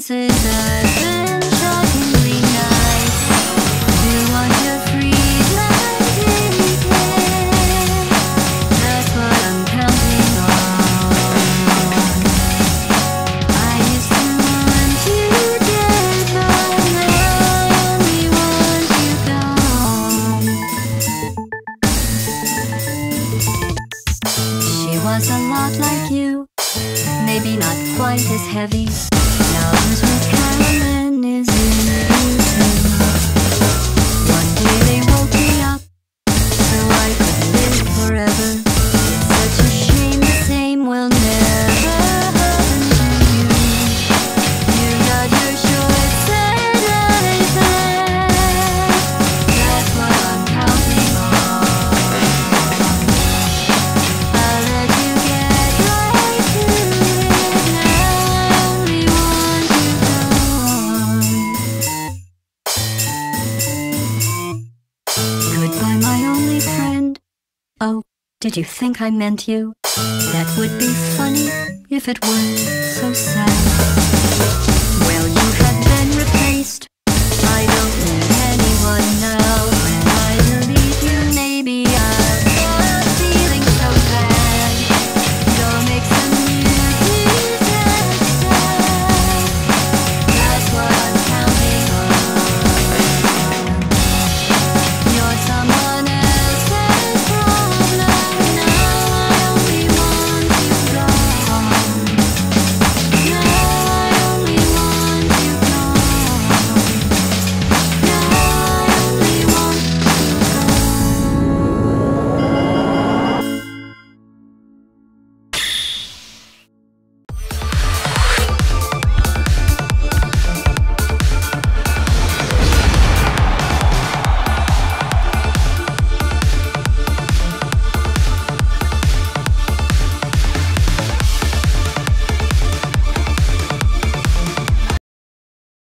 chances I've been shockingly nice. Do want to freeze my decay. That's what I'm counting on. I used to want you dead, but now I only want you gone. She was a lot like you, maybe not quite as heavy. Now who's with Carolyn is in you too. One day they woke me up so I could live forever. It's such a shame the same will never happen to you. You got your short set life left. That's what I'm counting on. I'll let you get right to it now. I only want you gone. Goodbye, my only friend. Oh, did you think I meant you? That would be funny if it weren't so sad.